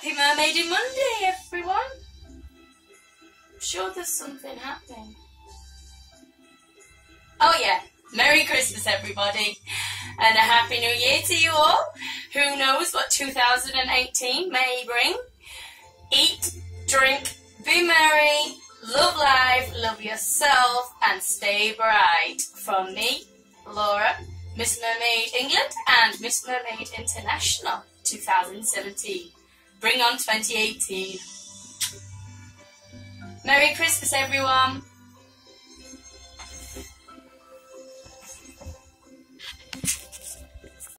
Happy Mermaid Monday, everyone. I'm sure there's something happening. Oh yeah, Merry Christmas, everybody. And a Happy New Year to you all. Who knows what 2018 may bring. Eat, drink, be merry, love life, love yourself, and stay bright. From me, Laura, Miss Mermaid England and Miss Mermaid International 2017. Bring on 2018. Merry Christmas, everyone.